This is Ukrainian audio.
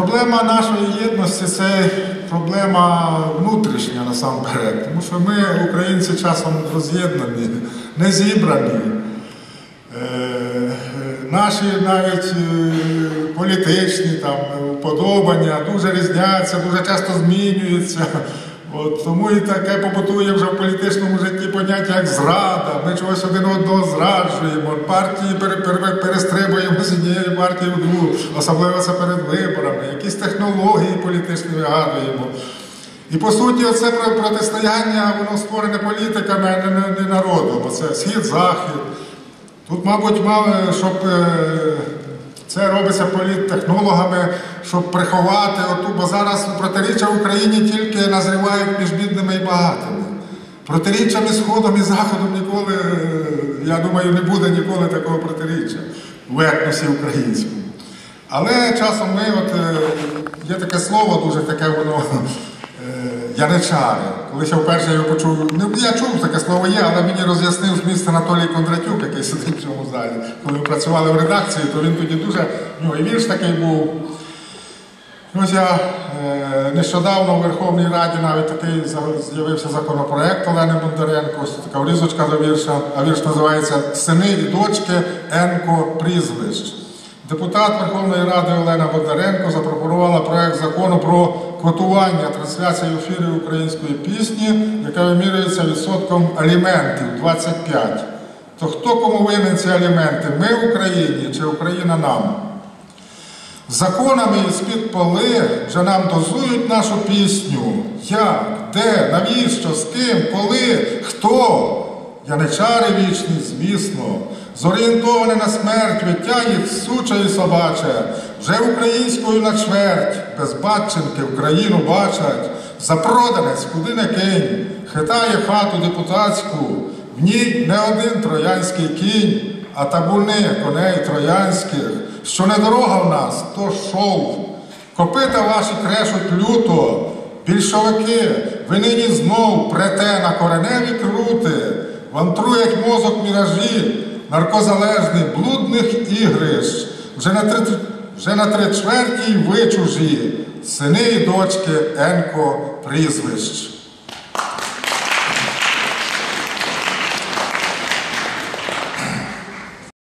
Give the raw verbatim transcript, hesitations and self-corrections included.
Проблема нашої єдності – це проблема внутрішня насамперед. Тому що ми, українці, часом роз'єднані, не зібрані. Е, наші навіть політичні там, вподобання дуже різняться, дуже часто змінюються. От, тому і таке побутує вже в політичному житті поняття як зрада. Ми чогось один одного зраджуємо, партії пере, пере, перестрибуємо з однієї партії в другу, особливо це перед виборами, якісь технології політичні вигадуємо. І по суті оце протистояння, воно створене політиками, а не, не народом. Оце схід-захід. Тут, мабуть, мали, щоб це робиться політтехнологами, щоб приховати оту, бо зараз протиріччя в Україні тільки назрівають між бідними і багатими. Протиріччя між Сходом і Заходом ніколи, я думаю, не буде ніколи такого протиріччя в етносі українському. Але часом ми, от, є таке слово, дуже таке воно, яничари. Колись я вперше його почув, я чув, таке слово є, але мені роз'яснив зміст Анатолій Кондратюк, який сидить в цьому залі. Коли ми працювали в редакції, то він тоді дуже, у нього і вірш такий був. Ось я е, нещодавно у Верховній Раді навіть такий з'явився законопроект Олени Бондаренко, ось така врізочка до вірша, а вірш називається «Сини і дочки Енко прізвищ». Депутат Верховної Ради Олена Бондаренко запропонувала проект закону про квотування трансляції ефірів української пісні, яка вимірюється відсотком аліментів двадцять п'ять. То хто кому винен ці аліменти? Ми в Україні чи Україна нам? Законами із-під поли вже нам дозують нашу пісню. Як? Де? Навіщо? З ким? Коли? Хто? Яничари вічні, звісно. Зорієнтоване на смерть, виття їх суче і собаче. Вже українською на чверть, без батченки Україну бачать. Запроданець, куди не кинь, хитає хату депутатську. В ній не один троянський кінь, а табуни коней троянських. Що не дорога в нас, то шов. Копита ваші крешуть люто. Більшовики, ви нині знов прете на кореневі крути. Вам труять мозок міражі, наркозалежний, блудних ігрищ. Вже на три, вже на три чверті ви чужі, сини і дочки Енко прізвищ.